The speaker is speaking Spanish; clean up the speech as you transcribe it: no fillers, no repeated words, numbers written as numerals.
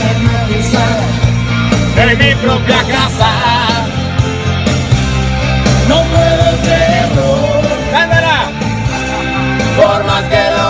en mi propia casa. No puedo creerlo, ¡Cándala! por más que lo